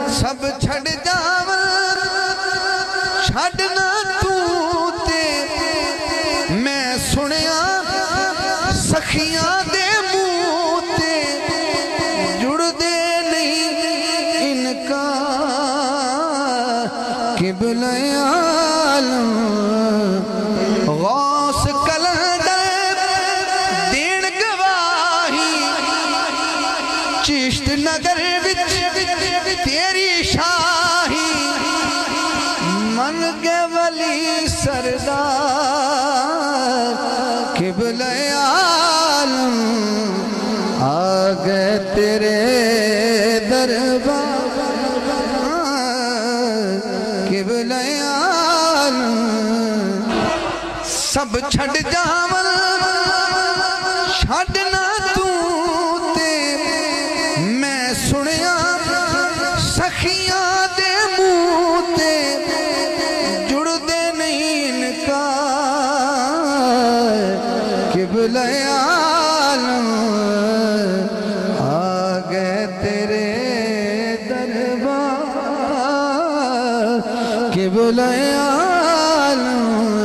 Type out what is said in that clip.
سب چھڑ جاواں چھڑنا تو تے میں سنیا سخیاں دے منہ تے جڑ دے نہیں انکار قبلہ عالم غوث کلندر دین گواہی چشت نگر وچ تیری شاہی من کے ولی سردار قبلہ عالم آگئے تیرے دربار قبلہ عالم سب چھڑ جاواں چھڑنا تو تے میں سنیا سخیاں دے منہ تے جڑ دے نہیں انکار قبلہ عالم آگئے تیرے دربار قبلہ عالم